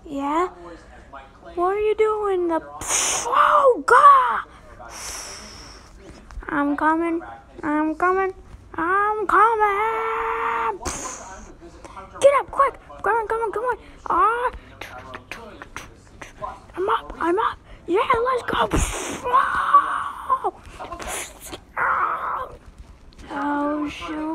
Yeah? What are you doing? Oh, God! I'm coming. I'm coming. I'm coming! Get up, quick! Come on, come on, come on! I'm up! Yeah, let's go! Oh, shoot!